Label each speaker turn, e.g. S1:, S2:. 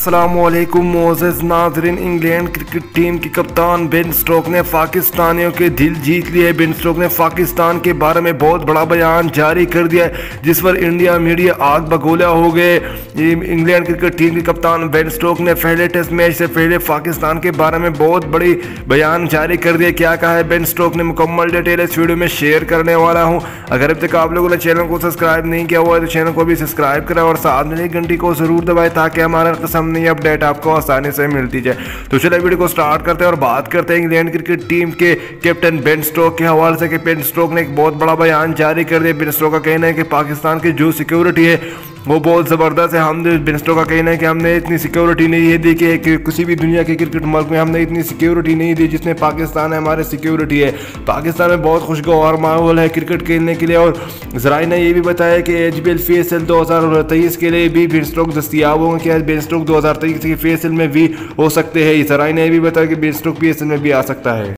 S1: अस्सलामुअलैकुम मोज़ेज़ नाज़रीन। England cricket team के कप्तान बेन स्टोक्स ने पाकिस्तानियों के दिल जीत लिए। बेन स्टोक्स ने पाकिस्तान के बारे में बहुत बड़ा बयान जारी कर दिया है, जिस पर इंडिया मीडिया आग बगोला हो गए। इंग्लैंड क्रिकेट टीम के कप्तान बेन स्टोक्स ने पहले टेस्ट मैच से पहले पाकिस्तान के बारे में बहुत बड़ी बयान जारी कर दिया। क्या कहा है बेन स्टोक्स ने, मुकम्मल डिटेल इस वीडियो में शेयर करने वाला हूँ। अगर अब तक आप लोगों ने चैनल को सब्सक्राइब नहीं किया हुआ है तो चैनल को भी सब्सक्राइब करें और साथ में घंटी को जरूर दबाएं ताकि हमारा नई अपडेट आपको आसानी से मिलती जाए। तो चलिए वीडियो को स्टार्ट करते हैं और बात करते हैं इंग्लैंड क्रिकेट टीम के कैप्टन बेन स्टोक्स के हवाले से कि बेन स्टोक्स ने एक बहुत बड़ा बयान जारी कर दिया। बेन स्टोक्स का कहना है कि पाकिस्तान की जो सिक्योरिटी है वो बहुत ज़बरदस्त है। हमने बेन स्टोक्स का कहना है कि हमने इतनी सिक्योरिटी नहीं है दी कि किसी भी दुनिया के क्रिकेट मुल्क में हमने इतनी सिक्योरिटी नहीं दी जिसने पाकिस्तान है हमारे सिक्योरिटी है। पाकिस्तान में बहुत खुशगवार माहौल है क्रिकेट खेलने के लिए। और ज़राए ने यह भी बताया कि HBL PSL 2023 के लिए भी बेन स्टोक्स दस्तियाब होंगे। क्या बेन स्टोक्स 2023 के PSL में भी हो सकते हैं। ज़राए ने यह भी बताया कि बेन स्टोक्स PSL में भी आ सकता है।